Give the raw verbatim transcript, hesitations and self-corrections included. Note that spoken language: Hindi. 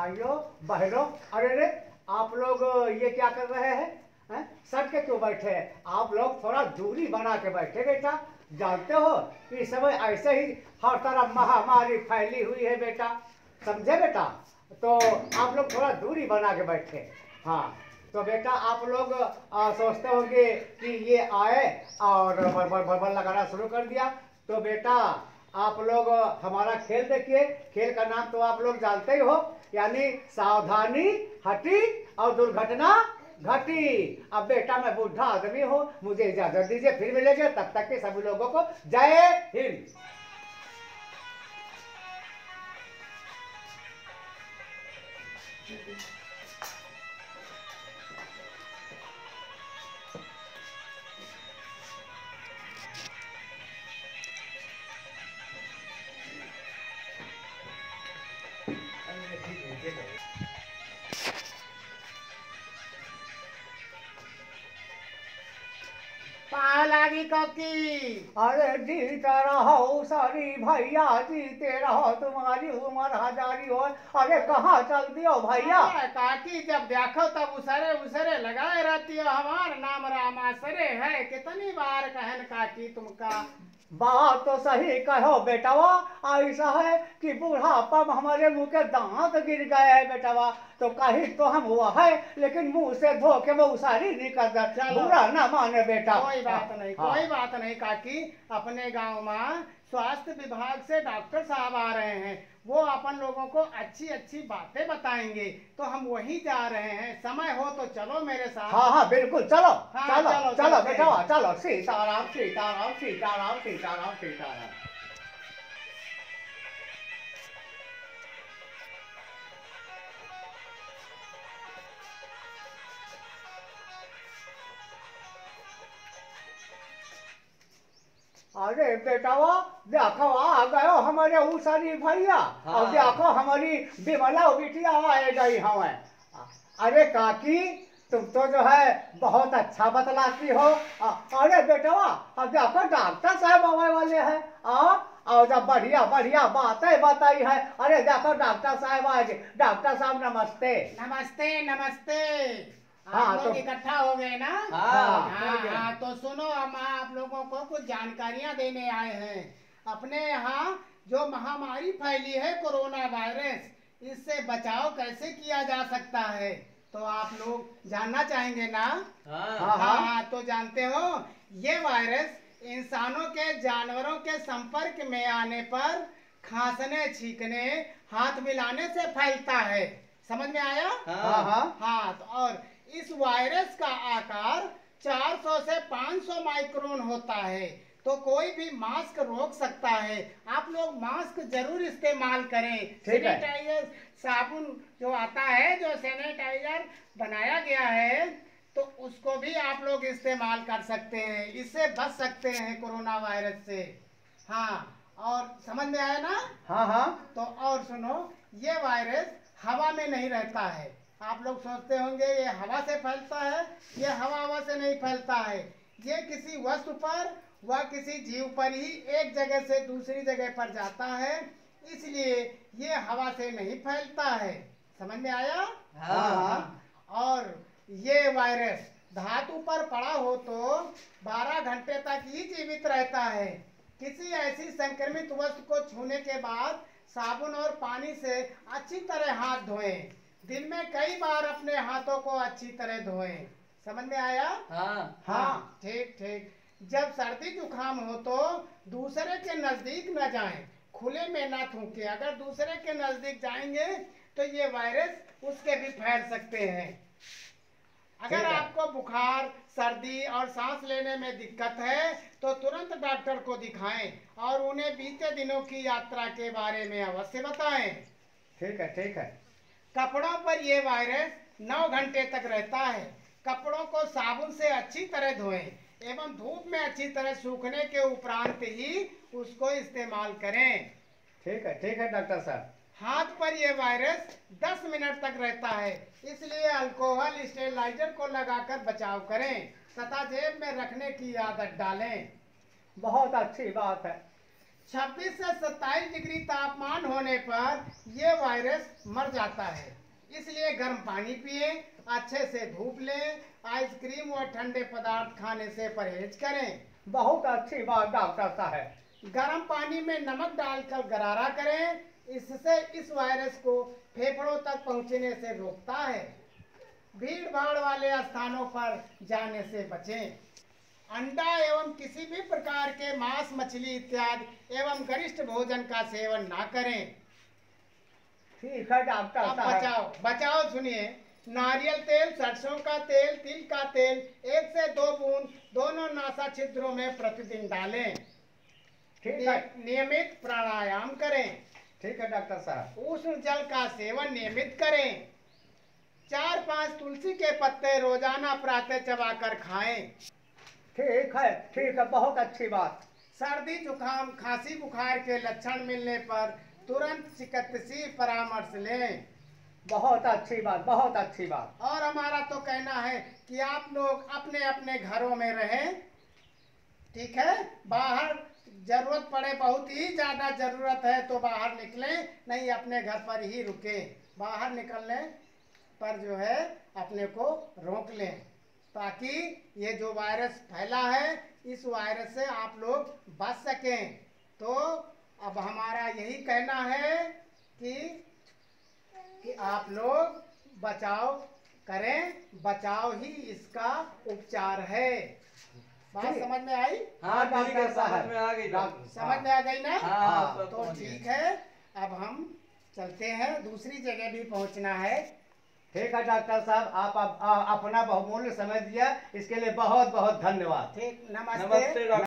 भाइयों बहनों, अरे रे आप लोग ये क्या कर रहे हैं? हैं? सट के क्यों बैठे हैं? आप लोग थोड़ा दूरी बना के बैठे बेटा। जानते हो इस समय ऐसे ही हर तरफ महामारी फैली हुई है बेटा, समझे बेटा? तो आप लोग थोड़ा दूरी बना के बैठे। हाँ तो बेटा आप लोग आ, सोचते होंगे कि ये आए और बरबर बरबर लगाना शुरू कर दिया। तो बेटा आप लोग हमारा खेल देखिए। खेल का नाम तो आप लोग जानते ही हो, यानी सावधानी हटी और दुर्घटना घटी। अब बेटा मैं बूढ़ा आदमी हूँ, मुझे इजाजत दीजिए, फिर मिलेंगे। तब तक के सभी लोगों को जय हिंद। लागी कौकी। अरे जीता रहो सारी भैया, जीते रहो, तुम्हारी उम्र हजारी हो। अरे कहाँ चल दियो भैया? काकी जब देखो तब उसरे उसरे लगाए रहती हो। हमार नाम रामासरे है, कितनी बार कहन काकी तुमका। बात तो सही कहो बेटावा। ऐसा है कि बुढ़ापा में हमारे मुंह के दांत गिर गए हैं बेटावा। तो कहीं तो हम हुआ है, लेकिन मुंह से धो के वो उसारी नहीं कर, बुरा ना माने बेटा। कोई बात नहीं, हाँ। कोई बात नहीं काकी। अपने गांव में स्वास्थ्य विभाग से डॉक्टर साहब आ रहे हैं, वो अपन लोगों को अच्छी अच्छी बातें बताएंगे। तो हम वहीं जा रहे हैं, समय हो तो चलो मेरे साथ। हाँ हाँ बिल्कुल चलो। हाँ, चलो चलो, चलो चलते बेटा, हैं। चलो। सीताराम सीताराम सीताराम सीताराम सीताराम। अरे बेटावा देखो आ गयो हमारे उसारी भैया। हाँ। और देखो हमारी बिमला बिटिया आए गई हमें। अरे काकी तुम तो जो है बहुत अच्छा बतलाती हो। अ- अरे बेटावा अब देखो डॉक्टर साहब आने वाले हैं। आ और जब बढ़िया बढ़िया बातें बताई है। अरे देखो डॉक्टर साहब आ गए। डॉक्टर साहब नमस्ते। नमस्ते नमस्ते। हाँ, आप लोग तो- इकट्ठा हो गए ना? हाँ, हाँ, हो गए। हाँ, तो सुनो, हम आप लोगों को कुछ जानकारियां देने आए हैं। अपने यहाँ जो महामारी फैली है कोरोना वायरस, इससे बचाव कैसे किया जा सकता है, तो आप लोग जानना चाहेंगे ना? हाँ, हाँ हाँ। हाँ, तो जानते हो ये वायरस इंसानों के जानवरों के संपर्क में आने पर खांसने, छींकने, हाथ मिलाने से फैलता है। समझ में आया? हाँ, हाँ। हाँ, तो और इस वायरस का आकार चार सौ से पाँच सौ माइक्रोन होता है। तो कोई भी मास्क रोक सकता है। आप लोग मास्क जरूर इस्तेमाल करें। ठीक है। सैनिटाइजर साबुन जो आता है, जो सैनिटाइजर बनाया गया है, तो उसको भी आप लोग इस्तेमाल कर सकते हैं। इससे बच सकते हैं कोरोना वायरस से। हाँ, और समझ में आया ना? हाँ हाँ। तो और सुनो, ये वायरस हवा में नहीं रहता है। आप लोग सोचते होंगे ये हवा से फैलता है। ये हवा हवा से नहीं फैलता है। ये किसी वस्तु पर व किसी जीव पर ही एक जगह से दूसरी जगह पर जाता है, इसलिए ये हवा से नहीं फैलता है। समझ में आया? हाँ हाँ। और ये वायरस धातु पर पड़ा हो तो बारह घंटे तक ही जीवित रहता है। किसी ऐसी संक्रमित वस्तु को छूने के बाद साबुन और पानी से अच्छी तरह हाथ धोएं। दिन में कई बार अपने हाथों को अच्छी तरह धोएं। समझ में आया? हाँ हाँ, ठीक ठीक। जब सर्दी जुकाम हो तो दूसरे के नजदीक न जाएं, खुले में ना थूकें। अगर दूसरे के नजदीक जाएंगे तो ये वायरस उसके भी फैल सकते हैं। अगर आपको बुखार, सर्दी और सांस लेने में दिक्कत है तो तुरंत डॉक्टर को दिखाएं और उन्हें बीते दिनों की यात्रा के बारे में अवश्य बताएं। ठीक है ठीक है। कपड़ों पर यह वायरस नौ घंटे तक रहता है। कपड़ों को साबुन से अच्छी तरह धोएं एवं धूप में अच्छी तरह सूखने के उपरांत ही उसको इस्तेमाल करें। ठीक है ठीक है डॉक्टर साहब। हाथ पर यह वायरस दस मिनट तक रहता है, इसलिए अल्कोहल स्टेरिलाइजर को लगाकर बचाव करें तथा जेब में रखने की आदत डालें। बहुत अच्छी बात है। छब्बीस से सत्ताईस डिग्री तापमान होने पर ये वायरस मर जाता है। इसलिए गर्म पानी पिए, अच्छे से धूप लें, आइसक्रीम और ठंडे पदार्थ खाने से परहेज करें। बहुत अच्छी बात डॉक्टर साहब। गर्म पानी में नमक डालकर गरारा करें, इससे इस वायरस को फेफड़ों तक पहुंचने से रोकता है। भीड़ भाड़ वाले स्थानों पर जाने से बचें। अंडा एवं किसी भी प्रकार के मांस, मछली इत्यादि एवं गरिष्ठ भोजन का सेवन ना करें। ठीक है डॉक्टर अब साहब। बचाओ बचाओ सुनिए, नारियल तेल, सरसों का तेल, तिल का तेल एक से दो बूंद दोनों नासा छिद्रों में प्रतिदिन डालें। ठीक है। नियमित प्राणायाम करें। ठीक है डॉक्टर साहब। उष्ण जल का सेवन नियमित करें। चार पांच तुलसी के पत्ते रोजाना प्रातः चबाकर खाएं। ठीक है, ठीक है, बहुत अच्छी बात। सर्दी, जुकाम, खांसी, बुखार के लक्षण मिलने पर तुरंत चिकित्सकीय परामर्श लें। बहुत अच्छी बात, बहुत अच्छी बात। और हमारा तो कहना है कि आप लोग अपने अपने घरों में रहें, ठीक है। बाहर जरूरत पड़े, बहुत ही ज्यादा जरूरत है तो बाहर निकलें, नहीं अपने घर पर ही रुके। बाहर निकलने पर जो है अपने को रोक लें, ताकि ये जो वायरस फैला है इस वायरस से आप लोग बच सकें। तो अब हमारा यही कहना है कि कि आप लोग बचाव करें, बचाव ही इसका उपचार है। बात समझ में आई? हाँ ठीक है, डॉक्टर समझ में आ गई। साहब। समझ में आ गई ना? हाँ, सब तो समझ गए। ठीक है, अब हम चलते हैं, दूसरी जगह भी पहुंचना है। ठीक है डॉक्टर साहब, आप आप- आ- अपना बहुमूल्य समय दिया, इसके लिए बहुत बहुत धन्यवाद। ठीक, नमस्ते नमस्ते। डॉक्टर।